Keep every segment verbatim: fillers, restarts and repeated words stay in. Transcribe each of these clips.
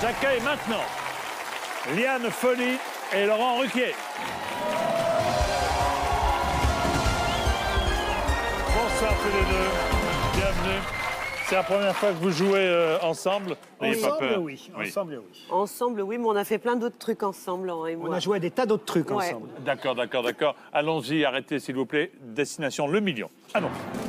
J'accueille maintenant Liane Folly et Laurent Ruquier. Bonsoir tous les deux, bienvenue. C'est la première fois que vous jouez euh, ensemble. N'ayez pas Ensemble, peur. oui. Ensemble, oui. Ensemble, oui, mais on a fait plein d'autres trucs ensemble, Laurent et moi. On a joué à des tas d'autres trucs Ouais. ensemble. D'accord, d'accord, d'accord. Allons-y, arrêtez s'il vous plaît. Destination le million. Allons.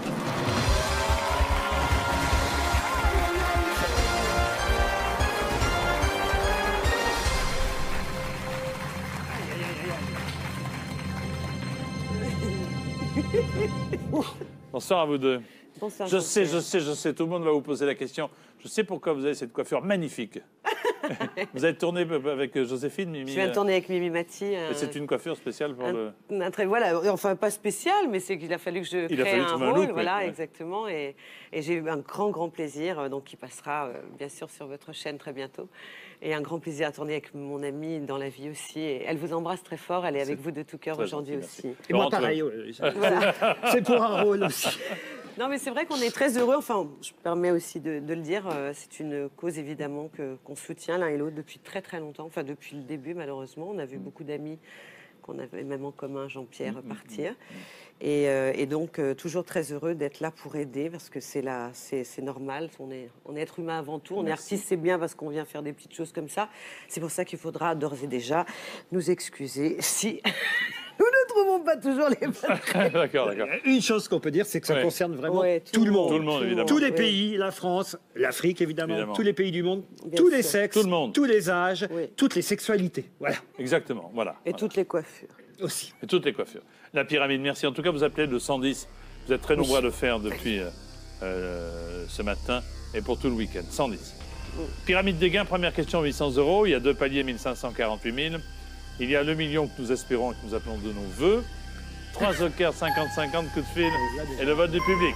Bonsoir à vous deux. Bonsoir, Je sais, Jean-Pierre. je sais, je sais, tout le monde va vous poser la question. Je sais pourquoi vous avez cette coiffure magnifique. Vous avez tourné avec Joséphine, Mimi. Je viens de tourner avec Mimi Mati. euh, Et c'est une coiffure spéciale pour un, le... un très, voilà, enfin pas spécial, mais c'est qu'il a fallu que je Il a crée fallu un trouver un rôle, look, oui, voilà, ouais. exactement. Et, et j'ai eu un grand, grand plaisir, euh, donc qui passera euh, bien sûr sur votre chaîne très bientôt. Et un grand plaisir à tourner avec mon amie dans la vie aussi. Et elle vous embrasse très fort, elle est avec vous de tout cœur très aujourd'hui gentil, aussi. merci. Et moi, Laurent, pareil. toi. oui. Voilà. C'est pour un rôle aussi. Non, mais c'est vrai qu'on est très heureux. Enfin, je me permets aussi de, de le dire. euh, C'est une cause évidemment que qu'on soutient l'un et l'autre depuis très très longtemps. Enfin, depuis le début, malheureusement, on a vu beaucoup d'amis qu'on avait même en commun, Jean-Pierre, partir. Et, euh, et donc euh, toujours très heureux d'être là pour aider parce que c'est là, c'est c'est normal. On est on est être humain avant tout. On est artiste, c'est bien parce qu'on vient faire des petites choses comme ça. C'est pour ça qu'il faudra d'ores et déjà nous excuser si nous ne trouvons pas toujours les bonnes. D'accord, d'accord. Une chose qu'on peut dire, c'est que ça Ouais. concerne vraiment Ouais, tout, le monde. Tout le monde, évidemment. Tous les Oui. pays, la France, l'Afrique, évidemment, Évidemment. tous les pays du monde, Bien tous les sûr. sexes, Tout le monde. tous les âges, Oui. toutes les sexualités. Voilà, Exactement, voilà. Et voilà. toutes les coiffures. aussi. Et toutes les coiffures. La pyramide, merci. En tout cas, vous appelez le cent dix. Vous êtes très nombreux à le faire depuis euh, euh, ce matin et pour tout le week-end. cent dix. Pyramide des gains, première question, huit cents euros. Il y a deux paliers, mille cinq cent quarante-huit mille. Il y a le million que nous espérons et que nous appelons de nos voeux. Trois jokers, cinquante cinquante, coup de fil et le vote du public.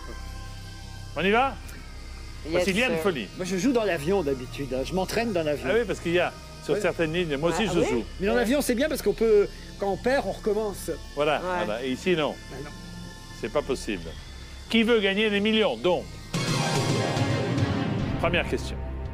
On y va? Voici Yes, Liane sir. Folly. Moi, je joue dans l'avion d'habitude. hein. Je m'entraîne dans l'avion. Ah oui, parce qu'il y a sur Ouais. certaines lignes, moi aussi Ah, je oui joue. Mais dans l'avion, c'est bien parce qu'on peut, quand on perd, on recommence. Voilà, Ouais. voilà. Et ici, non. Ben non. C'est pas possible. Qui veut gagner des millions? Donc, première question.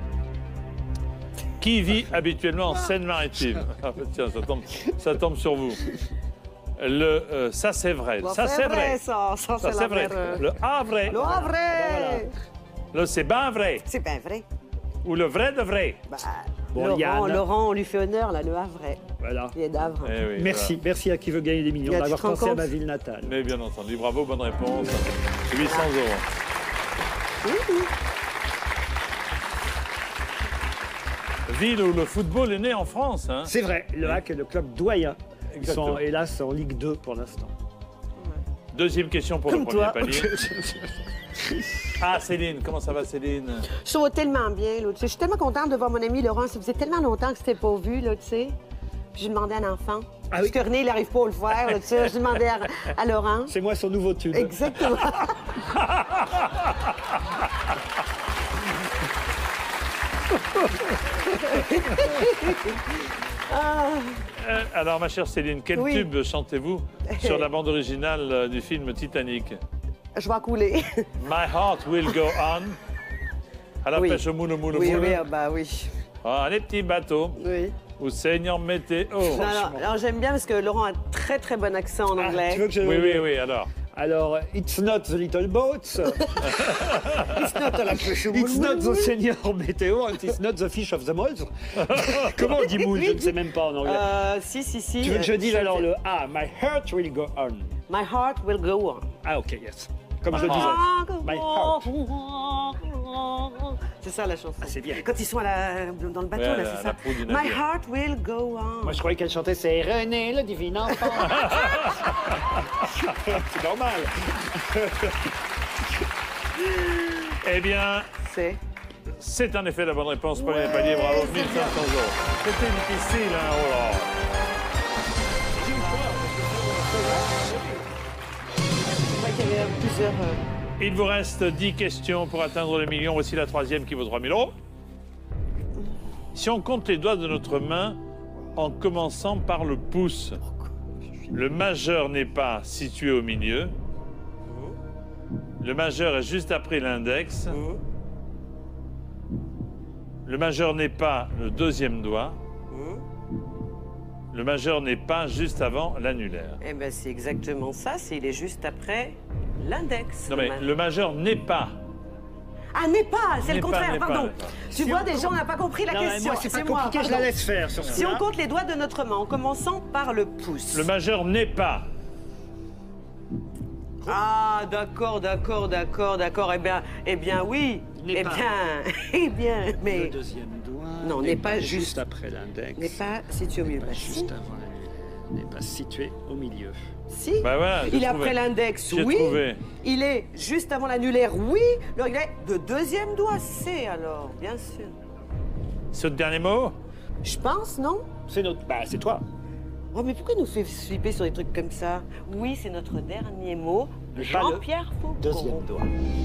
Qui vit habituellement en Seine-Maritime? Ah, tiens, ça tombe, ça tombe sur vous. Le, euh, ça c'est vrai. Bon, ça c'est vrai. Ça, ça, Ça c'est c'est la vrai. vraie. Le A vrai. Le vrai. Le c'est ben vrai. C'est pas vrai. Ou le vrai de vrai. Bah, Bon, Laurent, Liane. Laurent, on lui fait honneur, là, le Havre. Voilà. Il est d'Havre. Eh oui, Merci, merci à qui veut gagner des millions Là, tu d'avoir te rends pensé à compte ma ville natale. voilà. Mais bien entendu, bravo, bonne réponse. huit cents euros. Ville où le football est né en France. Hein. C'est vrai, le Hack est le club doyen. Ils Exactement. sont hélas en Ligue deux pour l'instant. Deuxième question pour Comme le premier toi. palier. Ah, Céline, comment ça va, Céline? Je trouve tellement bien, là, tu sais. Je suis tellement contente de voir mon ami Laurent. Ça faisait tellement longtemps que c'était pas vu, là, tu sais. Puis j'ai demandé à un enfant. Ah oui? Parce que René, il n'arrive pas à le faire, là, tu sais. J'ai demandé à, à Laurent. C'est moi son nouveau tube. Exactement. Euh, alors, ma chère Céline, quel Oui. tube chantez-vous sur la bande originale euh, du film Titanic? Je vais couler. My heart will go on. À la Oui. pêche au moule, moule, Oui, moule. oui, ah bah oui. Ah, les petits bateaux. Oui. Ou Seigneur météo. Non, non, alors j'aime bien parce que Laurent a un très très bon accent en Ah, anglais. tu veux que je... Oui, oui, oui, alors. Alors, it's not the little boats, It's not la pêche au it's moule, not the moule. senior météo, and it's not the fish of the moles. Comment on dit moule? Je ne sais même pas en anglais. Euh, si, si, si. Tu veux que je euh, dise je alors fais- le A? My heart will go on. My heart will go on. Ah, ok, yes. Comme je le Ah, disais. My heart. C'est ça la chanson. Ah, c'est bien. Quand ils sont à la- dans le bateau, Ouais, là, la- c'est la ça. proue du My navire. heart will go on. Moi, je croyais qu'elle chantait c'est René, le divin enfant. C'est normal. Eh bien, C'est. c'est en effet la bonne réponse. Premier palier, bravo, mille cinq cents euros. C'était difficile, hein, oh là. Je crois qu'il y avait plusieurs. euh, Il vous reste dix questions pour atteindre le million. Voici la troisième qui vaut trois mille euros. Si on compte les doigts de notre main en commençant par le pouce, le majeur n'est pas situé au milieu. Le majeur est juste après l'index. Le majeur n'est pas le deuxième doigt. Hum. Le majeur n'est pas juste avant l'annulaire. Eh ben c'est exactement ça, c'est il est juste après l'index. Non mais ma- le majeur n'est pas. Ah, n'est pas, c'est N'est le pas, contraire, n'est pas, pardon. n'est pas. Tu vois, déjà, on n'a pas compris la Non, mais question. moi, c'est pas moi, compliqué, je la pardon. laisse faire sur ce Si on coup-là. compte les doigts de notre main, en commençant par le pouce. Le majeur n'est pas. Ah, d'accord, d'accord, d'accord, d'accord. Eh bien, eh bien, oui. N'est Eh pas. bien, eh bien, Le mais deuxième doigt Non, n'est pas juste. juste après l'index. n'est pas situé au milieu. Pas Bah, si. juste avant l'annulaire. N'est pas situé au milieu. Si. Bah voilà, j'ai il est trouvé. après l'index, J'ai oui. trouvé. Il est juste avant l'annulaire, oui. Le il est de deuxième doigt, c'est alors, bien sûr. C'est votre dernier mot? Je pense, non? C'est notre... Bah, c'est toi. Oh, mais pourquoi il nous fait flipper sur des trucs comme ça? Oui, c'est notre dernier mot. Mais pas le Jean-Pierre Foucault. Deuxième doigt.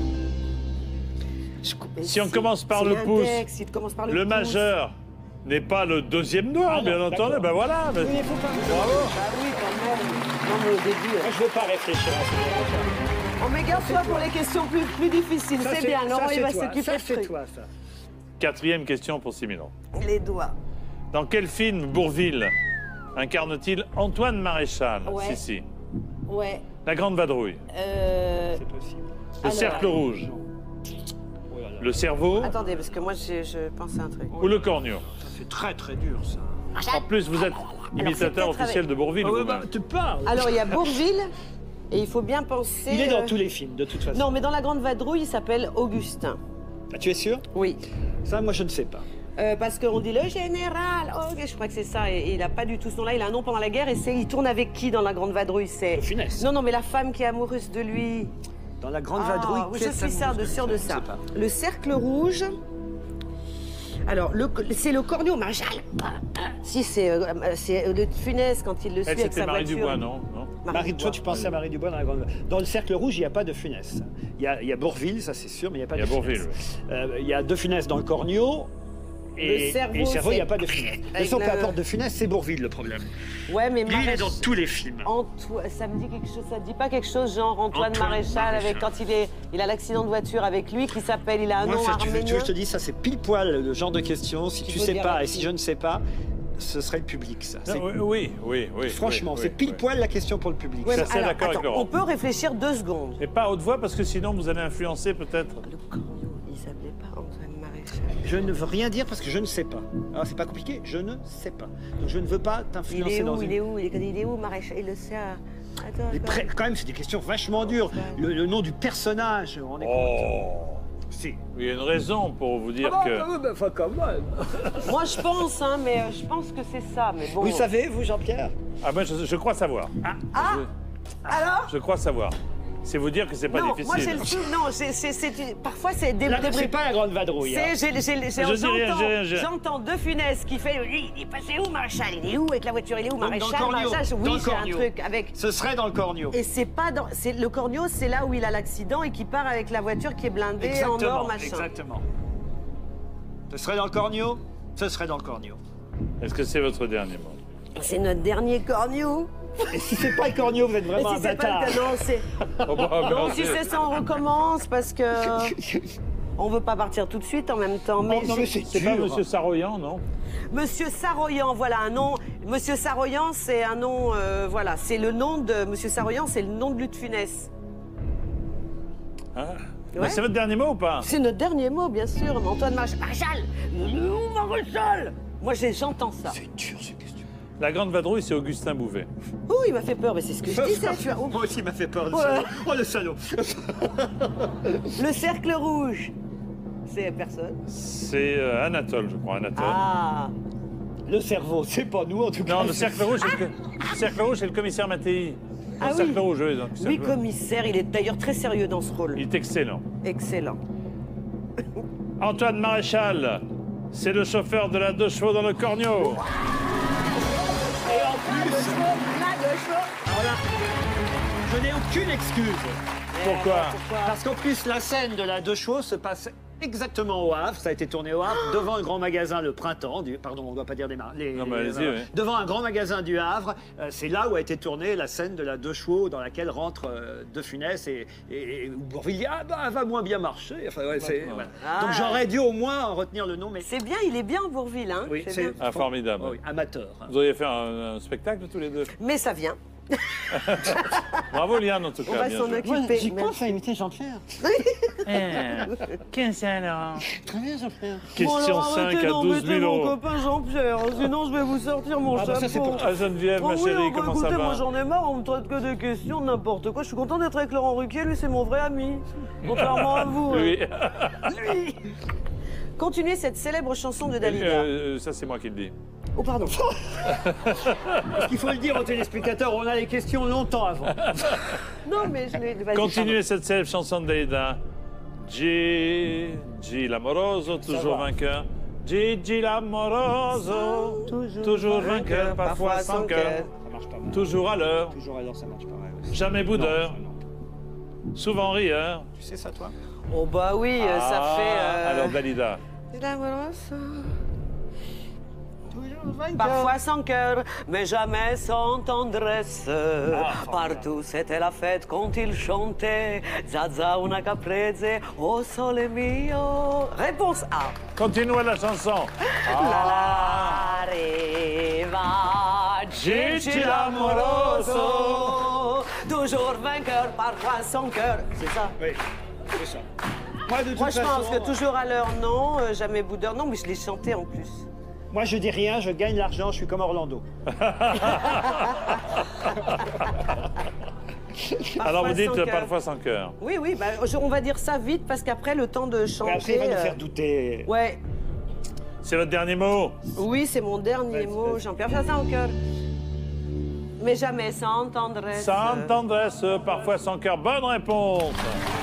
Je- mais Si on commence par c'est le pouce, l'index, il commence par le, Le pouce. majeur n'est pas le deuxième doigt, Ah non, bien entendu. d'accord. Ben voilà. mais- Oui, il faut pas... Bravo. Ah oui, quand même. Non, mais au début... Moi, euh, je ne veux pas réfléchir à ça. On met garde-toi pour les questions plus, plus difficiles. Ça, C'est bien, Laurent, ça, il va c'est toi. s'occuper Ça, de c'est trucs. toi, ça. Quatrième question pour six mille euros. Les doigts. Dans quel film Bourvil incarne-t-il Antoine Maréchal? Ouais. Si, si. Ouais. La Grande Vadrouille. Euh... C'est possible. Le Alors- Cercle Rouge. Oh là là. Le Cerveau Attendez, parce que moi, je, je pense à un truc. ou le Cornio. Ça fait très très dur, ça. En plus, vous êtes imitateur peut-être officiel avec- de Bourvil. Ah ouais, vous-même. bah, tu parles. Alors, il y a Bourvil, et il faut bien penser... Il est dans euh, tous les films, de toute façon. Non, mais dans La Grande Vadrouille, il s'appelle Augustin. Ah, tu es sûr? Oui. Ça, moi, je ne sais pas. Euh, parce qu'on dit le général. Oh, ok, je crois que c'est ça. Et, et il n'a pas du tout ce nom-là. Il a un nom pendant la guerre. Et c'est, il tourne avec qui dans La Grande Vadrouille? C'est De Funès. Non, non, mais la femme qui est amoureuse de lui. Dans la Grande Ah, Vadrouille, oui, qui je est suis sûre de, sûre de Je ça. sais pas. Le cercle rouge. Alors, le- c'est le Cornio Maréchal. Si, c'est, euh, c'est le Funès quand il le suit Elle, avec c'était sa Marie voiture. Dubois, non, non Marie, toi, tu pensais à Marie Dubois dans la Grande Dans le Cercle Rouge, il n'y a pas de Funès. Il y a, il y a Bourvil, ça c'est sûr, mais il n'y a pas Il y a de Bourvil, Funès. Euh, il y a De Funès dans le Cornio. Et Le cerveau, et le cerveau, il n'y a c'est- pas de Funès. De toute avec façon, peu le- importe de Funès, c'est Bourvil le problème. Ouais, mais Lui, il est Maréchal. dans tous les films. Antoine, ça me dit quelque chose, ça te dit pas quelque chose, genre Antoine, Antoine Maréchal, Maréchal. avec quand il est, il a l'accident de voiture avec lui, qui s'appelle, il a un Moi, nom ça, tu veux, tu veux arménien. que je te dise, ça c'est pile poil le genre de question. Si Tu tu peux sais dire pas là- et si je ne sais pas, ce serait le public, ça. C'est- Non, oui, oui, oui, oui. Franchement, oui, c'est oui, pile oui. poil la question pour le public. Ouais, Ça, mais c'est alors, d'accord avec attends, Laurent. on peut réfléchir deux secondes. Mais pas à haute voix, parce que sinon, vous allez influencer peut-être. Le Cornio, il s'appelait pas Antoine Maréchal. Je ne veux rien dire parce que je ne sais pas. Alors c'est pas compliqué, je ne sais pas. Donc je ne veux pas Il t'influencer est dans où, une... il est où, il est, il est où, Maréchal? Il le sait. à- Attends, Les attends. pré- Quand même, c'est des questions vachement dures. Le, le nom du personnage, on est Oh Si. Il y a une raison pour vous dire Ah, que. bah, oui, bah, enfin, quand même. Moi, je pense, hein, mais euh, je pense que c'est ça. Mais bon. Vous savez, vous, Jean-Pierre? Ah, moi, je, je crois savoir. Ah, alors? Je crois savoir. C'est vous dire que c'est pas Non, moi j'ai difficile. le sou- non, c'est, c'est, c'est- parfois c'est des Là, des c'est pas la grande vadrouille. hein. C'est, j'ai, j'ai, j'ai- Je dis rien, j'entends, j'ai rien, j'ai rien. j'entends De Funès qui fait lui, il est passé où Maréchal? Il est où avec la voiture? Il est où dans le Maréchal? Cornio. Maréchal, Dans oui, le j'ai un Cornio. truc avec. Ce serait dans le Cornio. Et c'est pas dans. C'est, le Cornio, c'est là où il a l'accident et qui part avec la voiture qui est blindée en or, machin. exactement. Ce serait dans le Cornio? Ce serait dans le Cornio. Est-ce que c'est votre dernier mot? C'est notre dernier Cornio. Et si c'est pas le Cornio, vous êtes Et vraiment si un c'est bâtard. pas le non, c'est. Oh, bah, Non, bah, si c'est- c'est ça, on recommence parce que. On veut pas partir tout de suite en même temps. Mais Oh, non, j'ai- mais c'est C'est pas dur. Monsieur Saroyan, non? Monsieur Saroyan, voilà un nom. Monsieur Saroyan, c'est un nom, euh, voilà, c'est le nom de Monsieur Saroyan, c'est le nom de Luc de Funès. Hein Ouais. Mais c'est votre dernier mot ou pas? C'est notre dernier mot, bien sûr. Mais Antoine Maréchal, Maréchal, il est où Maréchal? Moi, j'ai- j'entends ça. C'est dur, ces questions. La Grande Vadrouille, c'est Augustin Bouvet. Ouh, il m'a fait peur, mais c'est ce que je disais, tu vois. Moi aussi, il m'a fait peur, le Ouais. salaud. Oh, le salaud. Le cercle rouge, c'est personne. C'est euh, Anatole, je crois, Anatole. Ah, Le cerveau, c'est pas nous, en tout cas. Non, le cercle rouge, c'est le, le cercle rouge, c'est le commissaire Mattei. Ah le cercle oui. rouge, oui. donc, oui, cercle- commissaire, il est d'ailleurs très sérieux dans ce rôle. Il est excellent. Excellent. Antoine Maréchal, c'est le chauffeur de la deux chevaux dans le Cornio. Et en plus, alors là, je n'ai aucune excuse. Pourquoi? Parce qu'en plus, la scène de la deux chevaux se passe exactement au Havre. Ça a été tourné au Havre, devant un grand magasin Le Printemps. Du, pardon, on ne doit pas dire des marques. Non, mais allez-y, oui. Devant un grand magasin du Havre. Euh, c'est là où a été tournée la scène de la deux chevaux dans laquelle rentrent euh, De Funès et, et, et où Bourvil dit ah bah elle va moins bien marcher. Enfin, ouais, c'est, voilà. Ah. Donc j'aurais dû au moins en retenir le nom, mais C'est bien, il est bien Bourvil, hein. oui, c'est c'est bien. Ah, formidable. oui, amateur. hein. Vous auriez fait un, un spectacle tous les deux. Mais ça vient. Bravo Liane en tout On cas. va bien s'en joué. occuper. J'y Merci. pense à imiter Jean-Pierre. Qu'est-ce alors Très bien, Jean-Pierre. Question cinq à douze mille euros. copain Jean-Pierre, sinon je vais vous sortir mon Ah, bah, ça, c'est pour toi. Ah Geneviève, ma chérie, comment ça va? j'en ai marre, on me traite que de questions, n'importe quoi. Je suis content d'être avec Laurent Ruquier, lui c'est mon vrai ami. Contrairement à vous. Oui. Lui. Continuez cette célèbre chanson de Dalida. Euh, ça c'est moi qui le dis. Oh pardon. Parce qu'il faut le dire aux téléspectateurs, on a les questions longtemps avant. Non mais je l'ai... vas-y, Continuez cette célèbre chanson de Dalida. G, G l'amoroso, toujours va. vainqueur. Gigi l'amoroso, Toujours toujours vainqueur, vainqueur, parfois parfois sans sans cœur. cœur. Ça marche pas mal. Toujours à l'heure, Toujours à l'heure, ça marche pas mal. aussi. jamais boudeur, Non, non. souvent rieur. Tu sais ça, toi? Oh bah oui, euh, ça Ah, fait... euh, Alors Dalida. l'amoroso. Toujours vainqueur. Parfois sans cœur, mais jamais sans tendresse. Partout c'était la fête quand il chantait Zaza una caprese, oh sole mio. Réponse A. Continuez la chanson. La arriva Gigi l'amoroso, toujours vainqueur, parfois sans cœur. C'est ça. Oui, c'est ça. Moi, de toute Moi je pense façon, que toujours à l'heure non, euh, jamais boudeur non, mais je l'ai chanté en plus. Moi, je dis rien, je gagne l'argent, je suis comme Orlando. Alors vous sans dites cœur. parfois sans cœur. Oui, oui, bah, je- on va dire ça vite parce qu'après le temps de chanter. Mais après, il va nous euh, faire douter. Ouais, C'est votre dernier mot. oui, c'est mon dernier Vas-y, mot, vas-y. Jean-Pierre, ça sans cœur. Mais jamais sans tendresse. Sans tendresse, parfois sans cœur. Bonne réponse.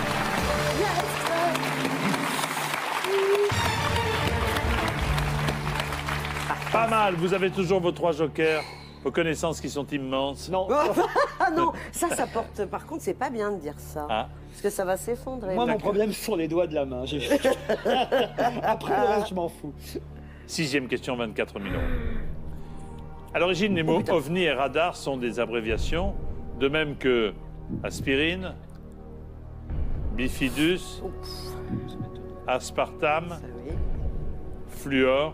Pas mal. Vous avez toujours vos trois jokers, vos connaissances qui sont immenses. Non, Ah non, ça, ça porte. Par contre, c'est pas bien de dire ça. Ah. Parce que ça va s'effondrer. moi, mon problème, ce sont les doigts de la main. J'ai- Après, le reste, je m'en fous. Sixième question, vingt-quatre mille euros. À l'origine, les mots ovni et radar sont des abréviations, de même que aspirine, bifidus, aspartame, Ah oui. fluor.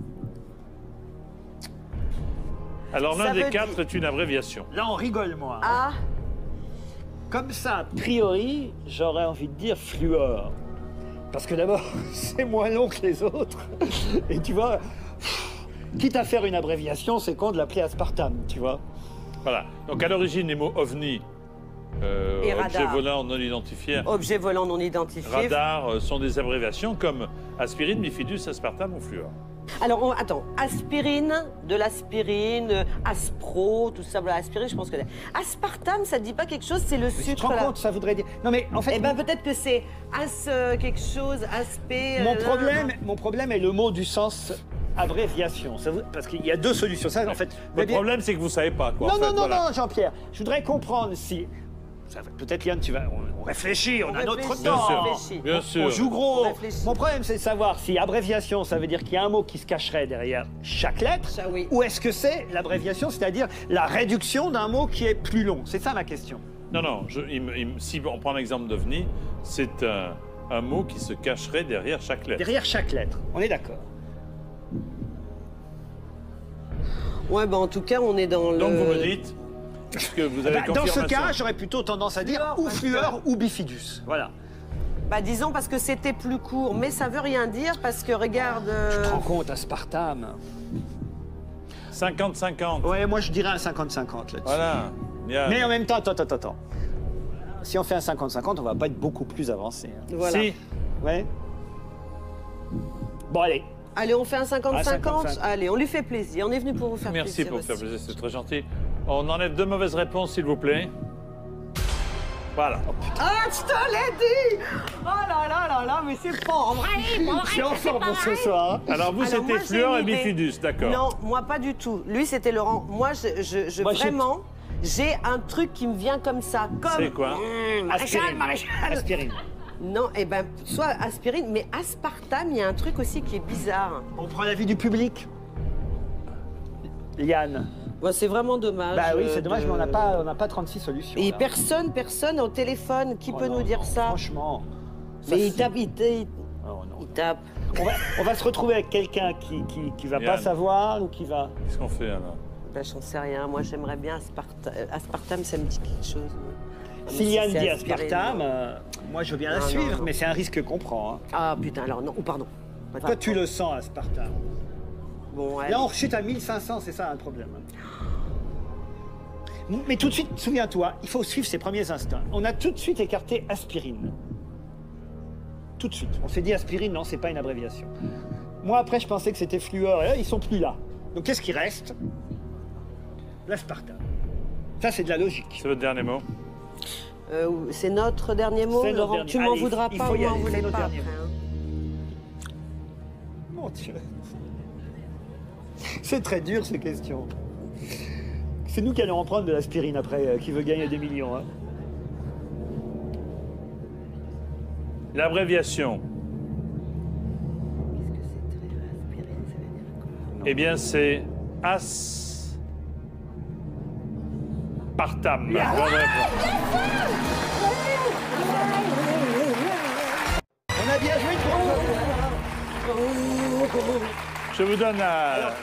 Alors l'un Ça des veut quatre dire- est une abréviation. Là, on rigole, moi. Ah, Comme ça, a priori, j'aurais envie de dire fluor. Parce que d'abord, c'est moins long que les autres. Et tu vois, quitte à faire une abréviation, c'est con de l'appeler aspartame, tu vois. Voilà. Donc à l'origine, les mots ovni, euh, Et objet radar. volant non identifié, objet volant non identifié. radar, euh, sont des abréviations comme aspirine, bifidus, aspartame ou fluor. Alors, on- attends, aspirine, de l'aspirine, euh, aspro, tout ça, voilà, aspirine, je pense que... Aspartame, ça te dit pas quelque chose, c'est le Tu te sucre, rends là. compte, ça voudrait dire... Non, mais en fait, Eh ben, peut-être que c'est as euh, quelque chose, aspect... mon, euh, problème, mon problème est le mot du sens abréviation. Ça vous- Parce qu'il y a deux solutions. Ça, en fait, vous Le avez bien- problème, c'est que vous savez pas quoi. Non, en fait, non, non, voilà. non, Jean-Pierre. Je voudrais comprendre si... ça va- Peut-être, Yann, tu vas... On, on réfléchit, on, On a notre réfléchit, Bien temps. sûr, réfléchit. bien sûr. On joue gros. On réfléchit. Mon problème, c'est de savoir si abréviation, ça veut dire qu'il y a un mot qui se cacherait derrière chaque lettre, Ça, oui. ou est-ce que c'est l'abréviation, c'est-à-dire la réduction d'un mot qui est plus long. C'est ça ma question. Non, non, je- il me- il me- si on prend l'exemple d'ovni, c'est un, un mot qui se cacherait derrière chaque lettre. Derrière chaque lettre. On est d'accord. Ouais, ben en tout cas, on est dans le... Donc vous me dites, est-ce que vous avez Bah, dans ce confirmation? cas, j'aurais plutôt tendance à dire Fluor, ou parce fluor ou bifidus. Voilà. Bah disons parce que c'était plus court, mais ça veut rien dire parce que regarde... euh, Tu te rends compte, aspartame. cinquante cinquante. Ouais, moi je dirais un cinquante cinquante là-dessus. Voilà. Bien. Mais en même temps, attends, attends, attends. Si on fait un cinquante cinquante, on va pas être beaucoup plus avancé. hein. Voilà. Si, Ouais. Bon, allez. Allez, on fait un cinquante Ah, cinquante. cinquante. Allez, on lui fait plaisir. On est venu pour vous faire merci plaisir pour faire aussi. plaisir, c'est très gentil. On enlève deux mauvaises réponses, s'il vous plaît. Voilà. Ah, je te l'ai dit. Oh là là là là, mais c'est pas vrai. C'est en forme pour ce soir. hein. Alors vous, Alors, moi, c'était j'ai fluor et une idée. bifidus, d'accord. Non, moi pas du tout. Lui, c'était Laurent. Moi, je, je, je- Moi, j'ai- vraiment, j'ai un truc qui me vient comme ça. Comme... C'est quoi Mmh, maréchal, Aspirine. maréchal. Aspirine. Non, eh ben, soit aspirine, mais aspartame, il y a un truc aussi qui est bizarre. On prend l'avis du public. Liane. Bon, c'est vraiment dommage. Bah oui, c'est euh, dommage, de- mais on n'a pas, on n'a pas trente-six solutions. Et là. personne, personne au téléphone, qui Oh peut non, nous dire non, ça? Franchement. ça, Mais il c'est- tape, il, il- Oh non. il tape. On va, on va se retrouver avec quelqu'un qui, qui, qui va pas Yann. savoir ou qui va. Qu'est-ce qu'on fait alors? Ben, j'en sais rien. Moi, j'aimerais bien aspartame. Aspartame, ça me dit quelque chose. Même Si Liane c'est dit aspirine, aspartame, non. euh, moi je veux bien la Non, non, suivre, non. mais c'est un risque qu'on prend. hein. Ah putain, alors non, oh, pardon. Toi, tu le sens, aspartame. Bon, allez. Là, on rechute à mille cinq cents, c'est ça le problème. Mais tout de suite, souviens-toi, il faut suivre ses premiers instincts. On a tout de suite écarté aspirine. Tout de suite. On s'est dit aspirine, non, c'est pas une abréviation. Moi, après, je pensais que c'était fluor, et là, ils sont plus là. Donc, qu'est-ce qui reste? L'aspartame. Ça, c'est de la logique. C'est votre dernier mot? Euh, c'est notre dernier mot, C'est notre Laurent. dernier. Tu m'en Allez, voudras il pas faut ou y m'en aller, c'est voulez notre pas dernier après, mot. hein. Mon Dieu. C'est très dur, ces questions. C'est nous qui allons en prendre de l'aspirine après, euh, qui veut gagner des millions. Hein. L'abréviation, Qu'est-ce que c'est très aspirine, ça veut dire quoi? eh bien, c'est aspartame. Bonne réponse. On a bien joué, François. Je vous donne la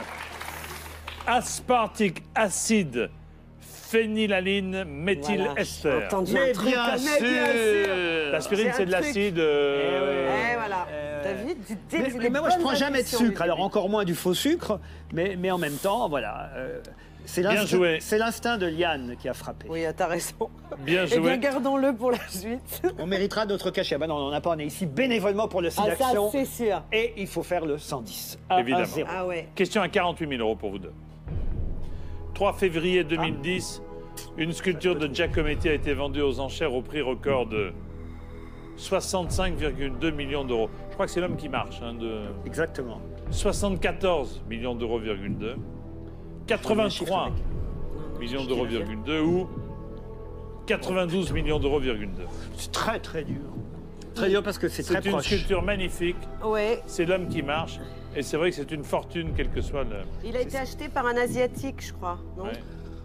aspartic acide phénylaline méthylester. Voilà, j'ai entendu Mais un truc bien comme- sûr. mais bien sûr. L'aspirine, C'est c'est un de truc. l'acide. euh, Eh voilà. Euh, T'as vu tu t'es- Mais, c'est mais les moi, je bonnes prends jamais de intuitions sucre, du alors début. encore moins du faux sucre, mais, mais en même temps, voilà. euh, c'est Bien l'instinct- joué. c'est l'instinct de Liane qui a frappé. Oui, t'as raison. Bien Eh bien, joué. gardons-le pour la suite. On méritera d'autres cachets. Ah bah non, on n'en a pas, on est ici bénévolement pour le site Ah, ça, d'action. c'est sûr. Et il faut faire le cent dix. un, Évidemment. un, zéro. Ah ouais. Question à quarante-huit mille euros pour vous deux. trois février deux mille dix, une sculpture de Giacometti a été vendue aux enchères au prix record de soixante-cinq virgule deux millions d'euros. Je crois que c'est l'homme qui marche, hein, de Exactement. soixante-quatorze millions d'euros, virgule deux, quatre-vingt-trois millions d'euros, virgule deux ou quatre-vingt-douze millions d'euros, virgule deux. C'est très très dur. Très dur parce que c'est très C'est une proche. sculpture magnifique, Ouais. c'est l'homme qui marche, et c'est vrai que c'est une fortune, quel que soit le... Il a été acheté par un Asiatique, je crois, non? Ouais.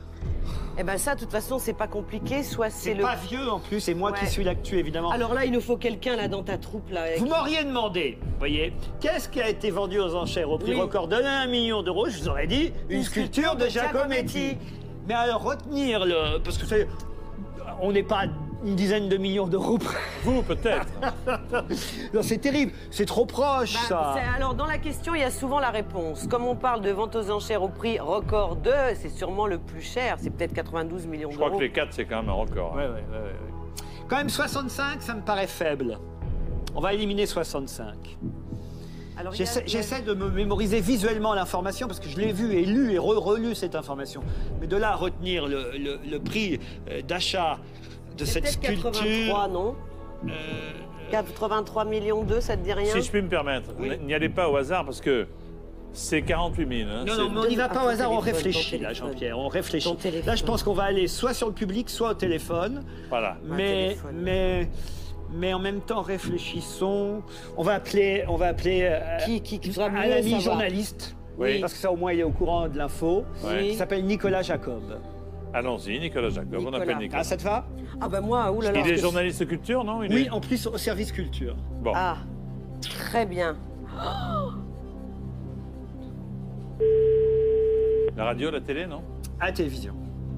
Eh ben ça, de toute façon, c'est pas compliqué. Soit c'est C'est le... pas vieux en plus, et moi qui Ouais. suis l'actu évidemment. Alors là, il nous faut quelqu'un là dans ta troupe là. avec- Vous m'auriez demandé, vous voyez, qu'est-ce qui a été vendu aux enchères au prix Oui. record de un million d'euros? Je vous aurais dit une, Une sculpture sculpture de de Giacometti. Giacometti. Mais alors retenir le, parce que c'est, on n'est pas à une dizaine de millions d'euros près. Vous, peut-être. Non, c'est terrible, c'est trop proche Bah, ça. c'est- alors dans la question, il y a souvent la réponse. Comme on parle de vente aux enchères au prix record de, c'est sûrement le plus cher. C'est peut-être quatre-vingt-douze millions Je d'euros. crois que les quatre, c'est quand même un record. hein. Ouais, ouais, ouais, ouais, ouais. Quand même soixante-cinq, ça me paraît faible. On va éliminer soixante-cinq. Alors, il y a- J'essaie, il y a- j'essaie de me mémoriser visuellement l'information parce que je l'ai vu et lu et re- relu cette information. Mais de là à retenir le, le- le prix euh, d'achat de c'est cette peut-être sculpture. quatre-vingt-trois, non euh, quatre-vingt-trois millions d'eux, ça te dit rien? Si je puis me permettre, Oui. n'y allez pas au hasard parce que c'est quarante-huit mille. hein, Non, c'est- non, mais on n'y va pas au Ton hasard, on téléphone, réfléchit ton là, téléphone. Jean-Pierre, on réfléchit. Ton téléphone. Là, je pense qu'on va aller soit sur le public, soit au téléphone. Voilà. Mais, téléphone. mais, mais en même temps, réfléchissons. On va appeler, on va appeler euh, Qui- qui- qui sera un mieux ami savoir. journaliste. Oui. Parce que ça, au moins, il est au courant de l'info. Ouais. Qui s'appelle Nicolas Jacob. Allons-y, Nicolas Jacob. On Nicolas. appelle Nicolas. Ah, ça te va? Ah ben moi, oulala. Il est journaliste culture, non Il Oui, est- en plus au service culture. Bon. Ah, très bien. La radio, la télé, non À la télévision.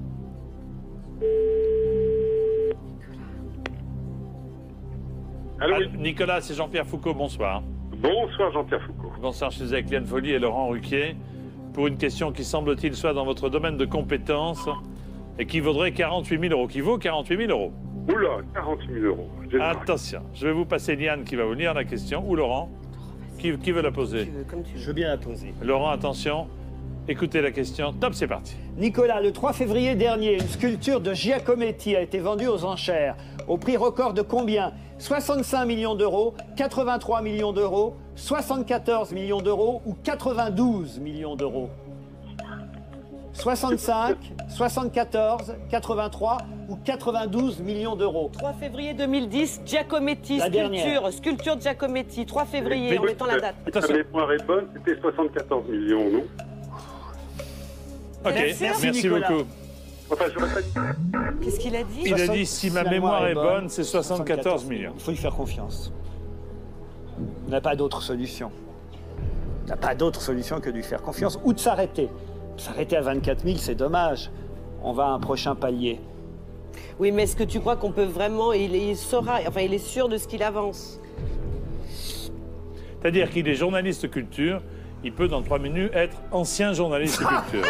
Allô, Ah, oui. Nicolas, c'est Jean-Pierre Foucault, bonsoir. Bonsoir Jean-Pierre Foucault. Bonsoir, je suis avec Liane Folly et Laurent Ruquier pour une question qui semble-t-il soit dans votre domaine de compétences et qui vaudrait quarante-huit mille euros, qui vaut quarante-huit mille euros. Oula, quarante mille euros. J'ai- Attention, je vais vous passer Liane qui va vous lire la question, ou Laurent, qui, qui veut la poser. Tu veux, comme tu Je veux. veux bien la poser. Laurent, attention, écoutez la question. Top, c'est parti. Nicolas, le trois février dernier, une sculpture de Giacometti a été vendue aux enchères. Au prix record de combien? soixante-cinq millions d'euros, quatre-vingt-trois millions d'euros, soixante-quatorze millions d'euros ou quatre-vingt-douze millions d'euros? soixante-cinq, soixante-quatorze, quatre-vingt-trois ou quatre-vingt-douze millions d'euros. trois février deux mille dix, Giacometti, La dernière. sculpture, sculpture Giacometti, trois février, Mais- en mettant la date. Si la mémoire est bonne, c'était soixante-quatorze millions, non? Ok, Merci, merci, Nicolas. beaucoup. Enfin, j'aurais pas dit. Qu'est-ce qu'il a dit? Il a soixante- dit si ma mémoire est bonne, c'est soixante-quatorze soixante-quatorze millions. Il faut lui faire confiance. On n'a pas d'autre solution. On n'a pas d'autre solution que de lui faire confiance ou de s'arrêter. S'arrêter à vingt-quatre mille, c'est dommage. On va à un prochain palier. Oui, mais est-ce que tu crois qu'on peut vraiment... Il, il saura, enfin, il est sûr de ce qu'il avance. C'est-à-dire qu'il est journaliste culture, il peut dans trois minutes être ancien journaliste culture.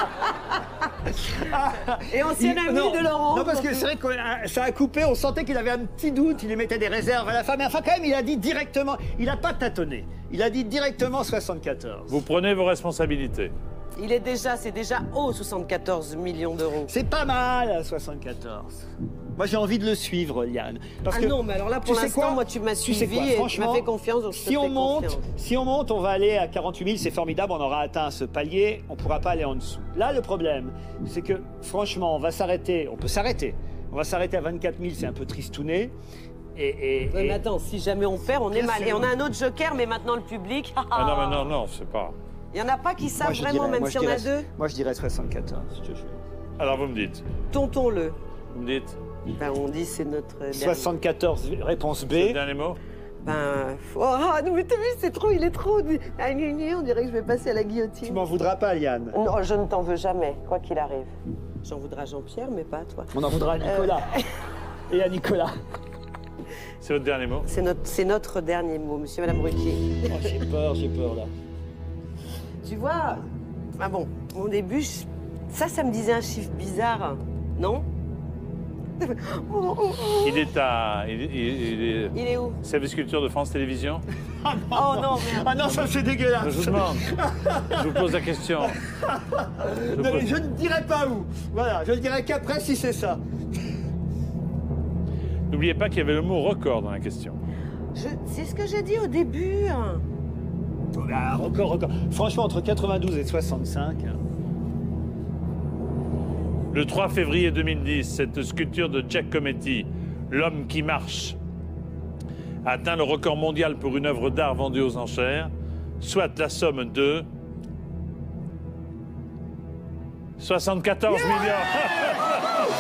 Et ancien Il- ami non, de Laurent. Non, parce que c'est vrai que euh, ça a coupé, on sentait qu'il avait un petit doute, il émettait des réserves à la fin, mais enfin quand même, il a dit directement, il n'a pas tâtonné, il a dit directement soixante-quatorze. Vous prenez vos responsabilités. Il est déjà, c'est déjà haut, soixante-quatorze millions d'euros. C'est pas mal, soixante-quatorze. Moi, j'ai envie de le suivre, Liane. Parce Ah que, non, mais alors là, pour tu sais l'instant, quoi moi, tu m'as Tu sais suivi quoi, et tu m'as franchement, fait confiance, donc je te si on fais monte, confiance. si on monte, on va aller à quarante-huit mille, c'est formidable, on aura atteint ce palier, on ne pourra pas aller en dessous. Là, le problème, c'est que, franchement, on va s'arrêter, on peut s'arrêter. On va s'arrêter à vingt-quatre mille, c'est un peu tristouné. Et, et, Oui, et- mais attends, si jamais on perd, on est Bien mal. sûr. Et on a un autre joker, mais maintenant le public. Ah non, mais non, non, c'est pas. Il n'y en a pas qui savent moi, je vraiment, dirais- même moi, s'il je y en a dirais- deux. Moi, je dirais soixante-quatorze, je te jure. Alors vous me dites. Tontons-le. Vous me dites. Ben, on dit c'est notre. dernier. soixante-quatorze, réponse B. Le dernier mot. Ben. Oh, non, mais t'as vu, c'est trop, il est trop. Ah, gna, gna, on dirait que je vais passer à la Tu guillotine. m'en voudras pas, Liane. Non, je ne t'en veux jamais, quoi qu'il arrive. J'en voudrais à Jean-Pierre, mais pas à toi. On en voudra à Nicolas. Et à Nicolas. C'est votre dernier mot. C'est notre, c'est notre dernier mot, monsieur et madame Ruquier. Oh, j'ai peur, j'ai peur, là. Tu vois, ah bon, au début, je- ça, ça me disait un chiffre bizarre, non? Oh, oh, oh. Il est à. Il, il- il est. Il est où? Service culture de France Télévisions. Oh non, merde. Ah non, ça, c'est dégueulasse. Je vous demande. Je vous pose la question. Je vous Non, mais pose- je ne dirai pas où. Voilà, je ne dirai qu'après si c'est ça. N'oubliez pas qu'il y avait le mot record dans la question. Je- C'est ce que j'ai dit au début. hein. Ah, encore, encore. Franchement, entre quatre-vingt-douze et soixante-cinq. hein. Le trois février deux mille dix, cette sculpture de Giacometti, L'homme qui marche, a atteint le record mondial pour une œuvre d'art vendue aux enchères, soit la somme de soixante-quatorze millions.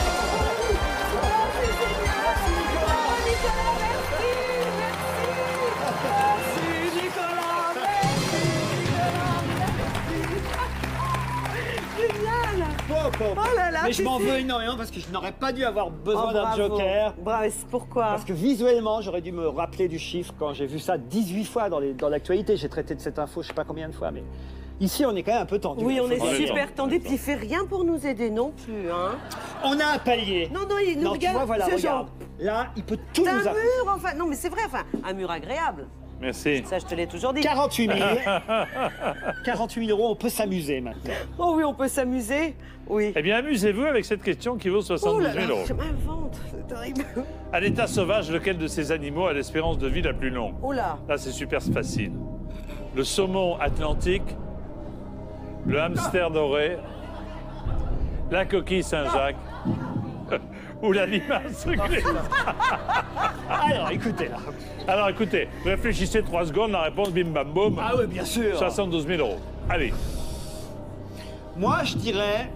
Bon, bon. Oh là là, Mais je tu m'en sais- veux énormément parce que je n'aurais pas dû avoir besoin Oh, d'un bravo. joker. Bravo, c'est pourquoi? Parce que visuellement, j'aurais dû me rappeler du chiffre quand j'ai vu ça dix-huit fois dans les- dans l'actualité. J'ai traité de cette info je sais pas combien de fois, mais ici, on est quand même un peu tendu. Oui, on Faut est le dire. On est super temps, tendu, on est puis il fait rien pour nous aider non plus, hein. On a un palier. Non, non, il nous Non, tu regarde. vois, voilà, ce regarde. genre. Là, il peut tout T'as nous un arriver. mur, enfin. Non, mais c'est vrai, enfin, un mur agréable. Merci. Ça, je te l'ai toujours dit. quarante-huit mille. quarante-huit mille euros, on peut s'amuser maintenant. Oh oui, on peut s'amuser. Oui. Eh bien, amusez-vous avec cette question qui vaut Oh soixante-douze là là, mille euros. je m'invente, c'est terrible. À l'état sauvage, lequel de ces animaux a l'espérance de vie la plus longue? Oh là. Là, c'est super facile. Le saumon atlantique, le hamster doré, la coquille Saint-Jacques ou la limace grise. Alors, écoutez là. Alors, écoutez, réfléchissez trois secondes, la réponse, bim bam boum, Ah oui, bien sûr. soixante-douze mille euros. Allez, Moi, je dirais.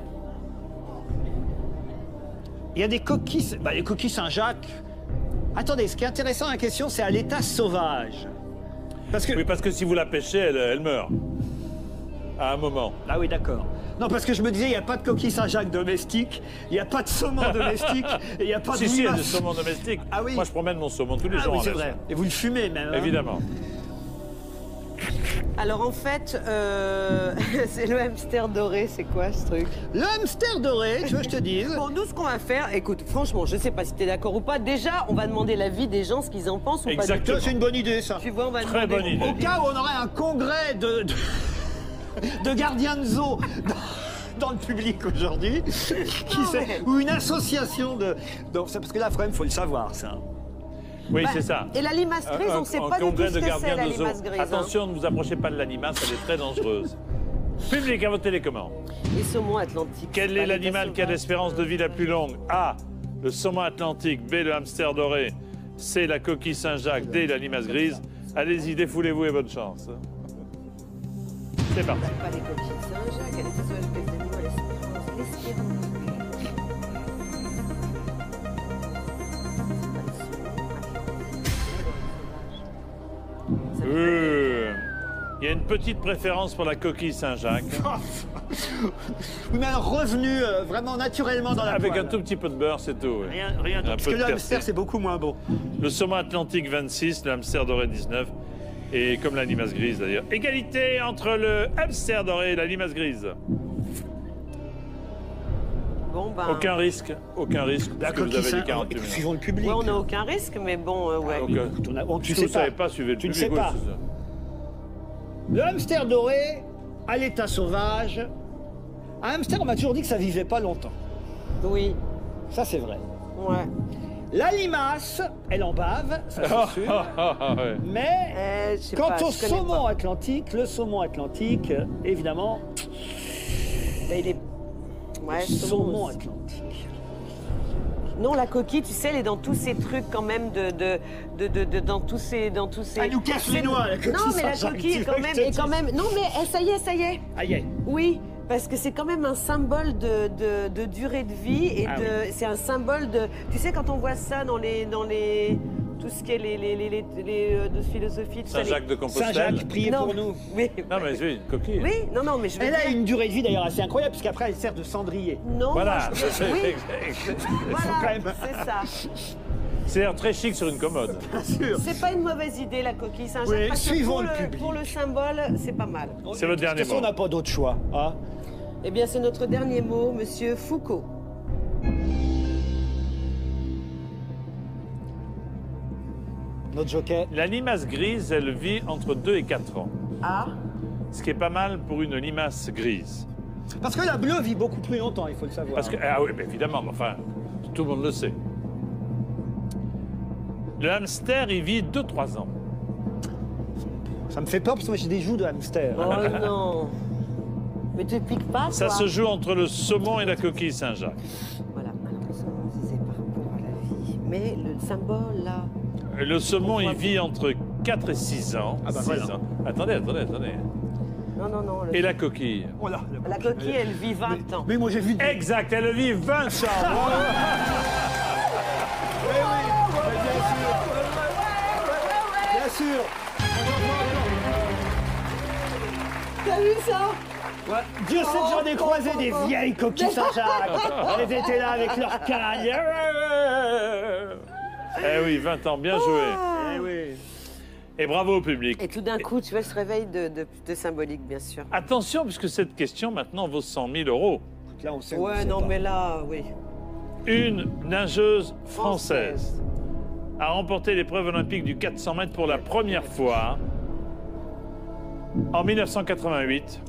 Il y a des coquilles. Bah, les coquilles Saint-Jacques. Attendez, ce qui est intéressant dans la question, c'est à l'état sauvage. Parce que. oui, parce que si vous la pêchez, elle, elle meurt. À un moment. Ah oui, d'accord. Non, parce que je me disais, il n'y a pas de coquille Saint-Jacques domestique, il n'y a pas de saumon domestique, et il n'y a pas Si, de si, il y a limace. du saumon domestique. Ah oui. Moi, je promène mon saumon tous les Ah jours oui, en c'est Asie. vrai. Et vous le fumez même. hein. Évidemment. Alors en fait, euh, c'est le hamster doré, c'est quoi ce truc? Le hamster doré, tu veux que je te dise. Bon, nous, ce qu'on va faire, écoute, franchement, je sais pas si t'es d'accord ou pas. Déjà, on va demander l'avis des gens, ce qu'ils en pensent ou pas du Exactement. Ça, c'est une bonne idée, ça. tout. Tu vois, on va Très demander. bonne idée. Au cas où on aurait un congrès de, de, de gardiens de zoo dans, dans le public aujourd'hui, qui sait, mais- ou une association de. Donc, c'est parce que là, quand même, il faut le savoir, ça. Oui, Bah, c'est ça. Et la limace grise, Un- on sait un pas du tout congrès ce de que c'est, gardiens la de zoo. limace grise. hein. Attention, ne vous approchez pas de la limace, elle est très dangereuse. Public, à votre télécommande. Les saumons atlantiques. Quel est l'animal qui a l'espérance de vie la plus longue? A. Le saumon atlantique. B. Le hamster doré. C. La coquille Saint-Jacques. D. La limace grise. Allez-y, défoulez-vous et bonne chance. C'est parti. Pas les coquilles Saint-Jacques, elle était sur l'espèce d'animal, l'espérance. L'espérance. Euh, Il y a une petite préférence pour la coquille Saint-Jacques. Oui, mais alors revenu euh, vraiment naturellement dans la Avec poêle. un tout petit peu de beurre, c'est tout. oui. Rien, rien Un d'autre. Parce peu que de le persil. hamster, c'est beaucoup moins bon. Le saumon atlantique vingt-six, le hamster doré dix-neuf. Et comme la limace grise d'ailleurs. Égalité entre le hamster doré et la limace grise. Bon, ben. Aucun risque, aucun risque. Parce que vous avez dit quarante minutes. Suivons le public. Ouais, on n'a aucun risque, mais bon, euh, ouais. Donc, Oui, euh, écoute, on a- on- tu si vous sais ne savez pas. pas, suivez le Tu ne public. sais oui, pas. c'est ça. Le hamster doré, à l'état sauvage. Un hamster, on m'a toujours dit que ça vivait pas longtemps. Oui, Ça, c'est vrai. ouais. La limace, elle en bave, ça c'est sûr. Ah, ah, ouais. Mais Euh, je sais quant pas, au je connais saumon pas. atlantique, le saumon atlantique, euh, évidemment, Ben, il est. Ouais, saumon saumon. atlantique. Non, la coquille, tu sais, elle est dans tous ces trucs quand même de, de, de, de, de- dans tous ces, dans tous ces. Elle nous casse les noix, la coquille Non, mais la Saint-Jacques, coquille est quand tu veux même, que je te est quand dise. même. Non, mais eh, ça y est, ça y est. Aïe, Oui, parce que c'est quand même un symbole de, de, de durée de vie et Ah de. C'est un symbole de. Tu sais, quand on voit ça dans les, dans les, tout ce qui est les, les, les, les, les, euh, de philosophie, tout ça, les- Saint-Jacques de Compostelle. Saint-Jacques, priez Non, pour nous. Oui. Non, mais oui, une coquille. Oui, non, non, mais je veux Elle dire. a une durée de vie d'ailleurs assez incroyable, puisqu'après elle sert de cendrier. Non, Voilà, moi, je- c'est oui, quand voilà, même- c'est ça. c'est l'air très chic sur une commode. Bien sûr. C'est pas une mauvaise idée la coquille Saint-Jacques. Oui, parce que suivons pour le le, public. pour le symbole, c'est pas mal. C'est votre dernier De toute façon, mot. on n'a pas d'autre choix. Hein. Eh bien, c'est notre dernier mot, Monsieur Foucault. Notre jockey. La limace grise, elle vit entre deux et quatre ans. Ah, Ce qui est pas mal pour une limace grise. Parce que la bleue vit beaucoup plus longtemps, il faut le savoir. Parce que, ah oui, mais évidemment, mais enfin, tout le monde le sait. Le hamster, il vit deux trois ans. Ça me fait peur parce que moi j'ai des joues de hamster. oh non. Mais te pique pas, Ça toi. se joue entre le saumon et la coquille Saint-Jacques. Voilà, alors ça, on disait par rapport à la vie. Mais le symbole, là... Le saumon, il vit entre quatre et six ans. Ah bah six voilà. ans. Attendez, attendez, attendez. Non, non, non. le- Et la coquille? Oh là, La coquille, elle vit vingt ans. Mais moi j'ai vu des... Exact, elle vit vingt ans. Bien sûr. T'as vu ça? Ouais. Dieu sait que j'en ai croisé des vieilles coquilles Saint-Jacques. Elles étaient là avec leur canne. Eh oui, vingt ans, bien joué. Eh oui. Et bravo au public. Et tout d'un coup, tu vois, ce réveil de, de, de symbolique, bien sûr. Attention, puisque cette question maintenant vaut cent mille euros. Là, on sait, on Ouais, sait non, pas. mais là, oui. Une nageuse française a remporté l'épreuve olympique du quatre cents mètres pour la première fois en mille neuf cent quatre-vingt-huit,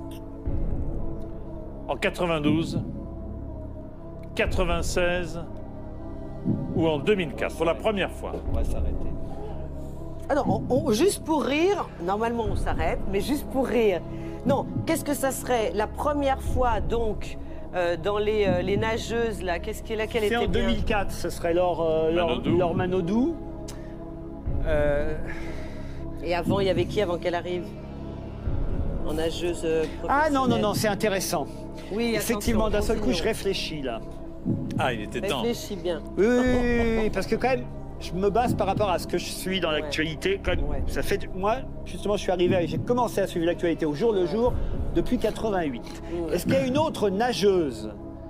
en quatre-vingt-douze, quatre-vingt-seize ou en deux mille quatre, pour la première fois. On va s'arrêter. Alors, on- on- juste pour rire, normalement on s'arrête, mais juste pour rire. Non, qu'est-ce que ça serait la première fois, donc, euh, dans les, euh, les nageuses, là, qu'est-ce qui est laquelle C'est était en bien deux mille quatre, ce serait Laure, euh, Laure- Manodou. Laure Manodou. Euh, Et avant, il y avait qui avant qu'elle arrive? En nageuse euh, Ah non, non, professionnelle. non, c'est intéressant. Oui, Effectivement, d'un seul coup, je continuons. réfléchis là. Ah, il était temps. Réfléchis bien. Oui, oui, oui, oui, parce que quand même, je me base par rapport à ce que je suis dans Ouais. l'actualité. Quand même, Ouais. ça fait, moi, justement, je suis arrivé, j'ai commencé à suivre l'actualité au jour le jour depuis quatre-vingt-huit. Ouais. Est-ce qu'il y a une autre nageuse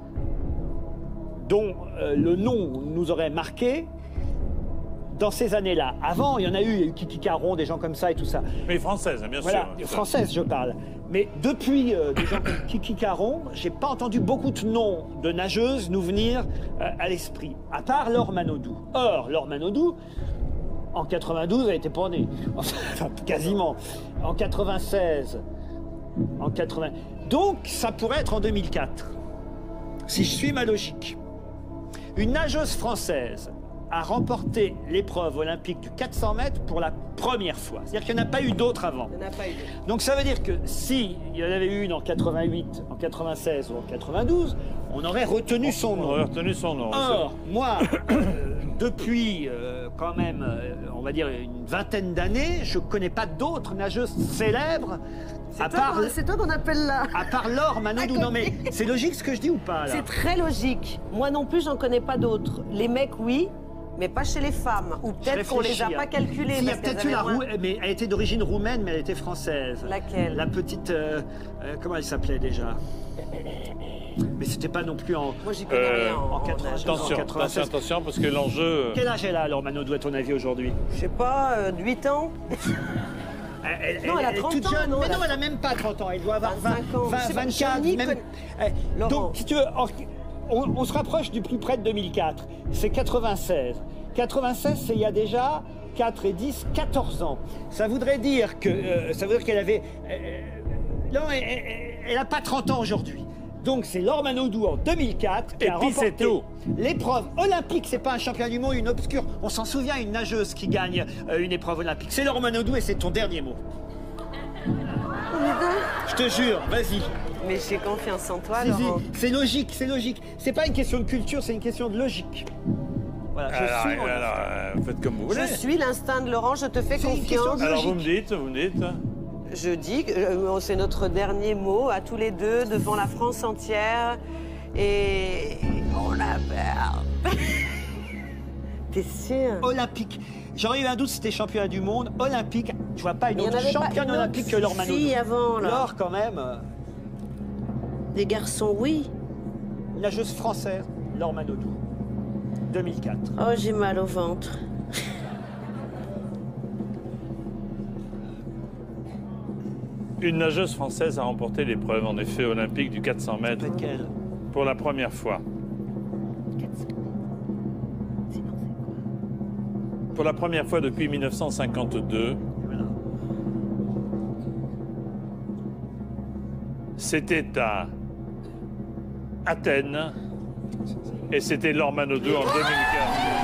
dont euh, le nom nous aurait marqué dans ces années-là? Avant, il y en a eu, il y a eu Kiki Caron, des gens comme ça et tout ça. Mais française, hein, bien Voilà, sûr. française, je parle. Mais depuis euh, des gens comme Kiki Caron, j'ai pas entendu beaucoup de noms de nageuses nous venir euh, à l'esprit, à part Laure Manodou. Or, Laure Manodou, en quatre-vingt-douze, elle était pas née. Enfin, quasiment. En quatre-vingt-seize, en quatre-vingts. Donc, ça pourrait être en deux mille quatre, si je suis ma logique. Une nageuse française a remporté l'épreuve olympique du quatre cents mètres pour la première fois. C'est-à-dire qu'il n'y en a pas eu d'autres avant. Il n'y en a pas eu d'autres. Donc ça veut dire que si il y en avait eu une en quatre-vingt-huit, en quatre-vingt-seize ou en quatre-vingt-douze, on aurait retenu son On nom. aurait retenu son nom. Or, moi, euh, depuis euh, quand même, euh, on va dire une vingtaine d'années, je ne connais pas d'autres nageuses célèbres. À C'est part, toi, c'est toi qu'on appelle là. à part Laure Manodou. Non mais c'est logique ce que je dis ou pas là? C'est très logique. Moi non plus, j'en connais pas d'autres. Les mecs, oui, mais pas chez les femmes. Ou Je peut-être qu'on les a réfléchis, pas hein. calculés. Si, il y a parce qu'elles peut-être eu avaient la moins- roue, mais elle était d'origine roumaine, mais elle était française. Laquelle? La petite, euh, euh, comment elle s'appelait déjà? Mais c'était pas non plus en. Moi, j'y connais Euh, rien en, en en quatre-vingts. nage. Attention, en quatre-vingt-seize. attention, attention, parce que l'enjeu... Quel âge elle a alors Manodou à ton avis aujourd'hui? Je sais pas, euh, de huit ans. Elle, Non, elle a est trente toute ans, jeune. non, Mais elle a- non, elle a même pas trente ans. Elle doit avoir vingt, vingt-cinq ans. vingt, Je sais pas, vingt-quatre, je n'y même. connais- Eh, Laurent. Donc, si tu veux, en- on, on se rapproche du plus près de deux mille quatre. C'est quatre-vingt-seize. quatre-vingt-seize, c'est il y a déjà quatre et dix, quatorze ans. Ça voudrait dire que, euh, ça veut dire qu'elle avait. euh, non, elle n'a pas trente ans aujourd'hui. Donc c'est Laure Manodou en deux mille quatre qui Et a puis c'est remporté tout. l'épreuve olympique. C'est pas un championnat du monde, une obscure. On s'en souvient, une nageuse qui gagne euh, une épreuve olympique. C'est Laure Manodou et c'est ton dernier mot. Je te jure, vas-y. Mais j'ai confiance en toi, Si, si, Laurent. c'est logique, c'est logique. C'est pas une question de culture, c'est une question de logique. Voilà, je Alors, suis mon alors, instinct. euh, faites comme vous voulez. Je suis l'instinct de Laurent, je te fais C'est une question confiance. de- Alors vous me logique. dites, vous me dites... Je dis que euh, c'est notre dernier mot à tous les deux devant la France entière. Et on a peur. T'es sûr? Olympique. J'aurais eu un doute, c'était championnat du monde. Olympique, je vois pas une Il y en autre avait pas championne une autre olympique que Laure Manodou. fille avant, là. Laure, quand même, euh, Des garçons, oui. nageuse française, Laure Manodou. deux mille quatre. Oh, j'ai mal au ventre. Une nageuse française a remporté l'épreuve, en effet, olympique du quatre cents mètres Laquelle? pour la première fois. Pour la première fois depuis mille neuf cent cinquante-deux, Voilà. c'était à Athènes et c'était Laure Manodou en deux mille quatre.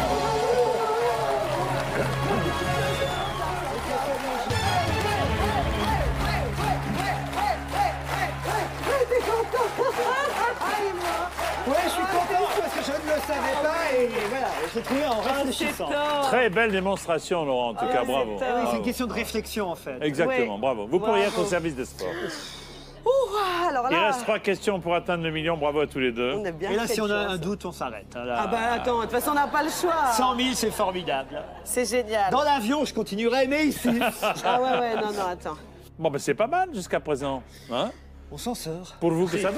Ouais, je suis content parce que je ne le savais pas et voilà, j'ai trouvé en réfléchissant. Très belle démonstration, Laurent, en tout cas, bravo. c'est Ah oui, c'est Bravo. une question de réflexion en fait. Exactement, Ouais. bravo. Vous pourriez Bravo. être au service des sports. Ouh, alors Il là, reste trois questions pour atteindre le million, bravo à tous les deux. on a bien Et là, fait si on de a chance. un doute, on s'arrête. hein, là. Ah bah attends, de toute façon, on n'a pas le choix. cent mille, c'est formidable. C'est génial. Dans l'avion, je continuerai, mais ici, Ah ouais, ouais, non, non, attends. Bon, ben c'est pas mal jusqu'à présent. Hein? on s'en sort. Pour vous que ça vaut.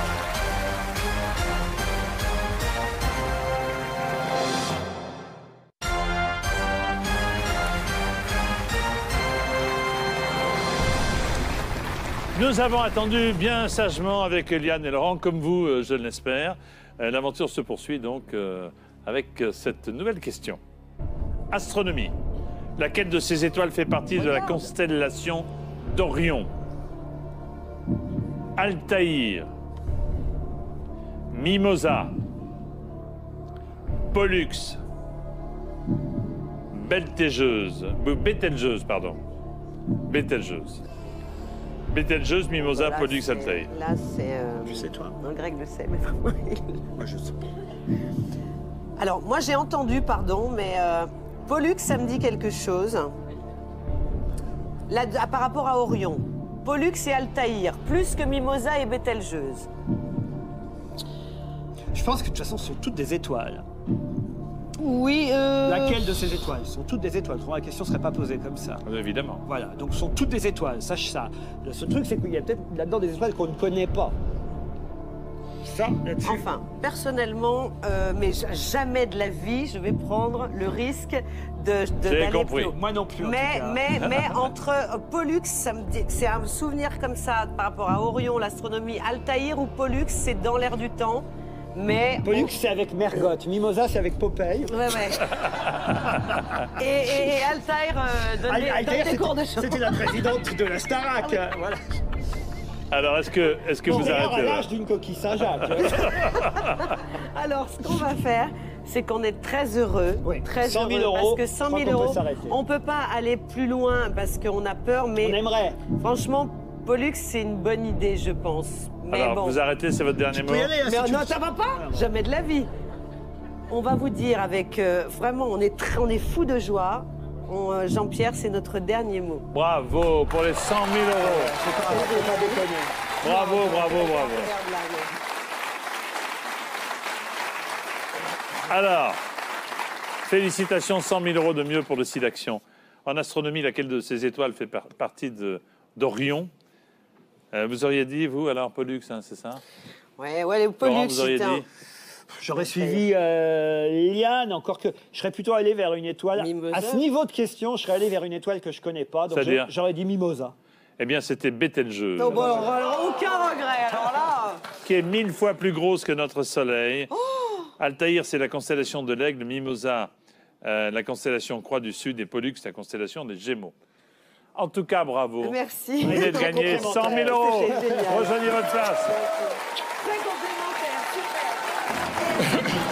Nous avons attendu bien sagement avec Eliane et Laurent, comme vous, euh, je l'espère. Euh, L'aventure se poursuit donc euh, avec euh, cette nouvelle question. Astronomie. Laquelle de ces étoiles fait partie de la constellation d'Orion? Altaïr, Mimosa, Pollux, Beltégeuse, euh, Bételgeuse, pardon. Bételgeuse. Bételgeuse, Mimosa, Là, Pollux, c'est- Altaïr. Là, c'est. euh, Tu sais, toi. Un grec le sait, mais vraiment. il- Moi, je sais. Alors, moi, j'ai entendu, pardon, mais euh, Pollux, ça me dit quelque chose. Là, à- par rapport à Orion. Pollux et Altaïr, plus que Mimosa et Bételgeuse. Je pense que de toute façon, ce sont toutes des étoiles. Oui, euh... Laquelle de ces étoiles? Ce sont toutes des étoiles. Autrement, la question ne serait pas posée comme ça. Évidemment. Voilà, donc ce sont toutes des étoiles, sache ça. Le seul truc, c'est qu'il y a peut-être là-dedans des étoiles qu'on ne connaît pas. Ça, là-dessus. Enfin, personnellement, euh, mais j- jamais de la vie, je vais prendre le risque de, de J'ai d'aller compris. plus haut. Moi non plus, en Mais, tout cas. mais, mais entre euh, Pollux, ça me dit- c'est un souvenir comme ça par rapport à Orion, l'astronomie. Altaïr ou Pollux, c'est dans l'air du temps. Mais Pollux, c'est avec Mergotte. Mimosa, c'est avec Popeye. Ouais, ouais. et, et, et Altaïr, euh, donne, des- Altaïr, donne des c'était- cours de chant. C'était la présidente de la Starac. hein, voilà. Alors, est-ce que, est-ce que Bon, vous d'ailleurs, arrêtez à là? l'âge d'une coquille Saint-Jacques. Alors, ce qu'on va faire, c'est qu'on est très heureux. Oui, Très cent mille heureux, euros, Parce que cent je crois mille qu'on peut euros, s'arrêter. on ne peut pas aller plus loin parce qu'on a peur, mais On aimerait. franchement, Pollux, c'est une bonne idée, je pense. Mais Alors, bon. vous arrêtez, c'est votre dernier Tu mot. peux y aller, hein, Mais si tu non, le ça sens. va pas. Ah, bon. Jamais de la vie. On va vous dire avec euh, vraiment, on est très, on est fou de joie. On, euh, Jean-Pierre, c'est notre dernier mot. Bravo pour les cent mille euros. Faut pas, faut pas déconner. Bravo, bravo, bravo. Regarde là, non. Alors, félicitations, cent mille euros de mieux pour le site d'action. En astronomie, laquelle de ces étoiles fait par- partie de- d'Orion? Euh, Vous auriez dit, vous, alors, Pollux, hein, c'est ça? Ouais, ouais, les Laurent, Pollux, vous auriez c'est un- dit? J'aurais suivi euh, Liane, encore que je serais plutôt allé vers une étoile. Mimosa. À ce niveau de question, je serais allé vers une étoile que je connais pas. Donc C'est-à-dire j'ai- j'aurais dit Mimosa. Eh bien, c'était Bételgeuse, Non, bon, alors, alors, aucun regret. Alors là, qui est mille fois plus grosse que notre Soleil. Oh Altaïr, c'est la constellation de l'Aigle. Mimosa, euh, la constellation Croix du Sud. Et Pollux, la constellation des Gémeaux. En tout cas, bravo. merci. Vous venez de gagner cent mille euros. C'était génial. Rejoignez votre place. Très complémentaire, super.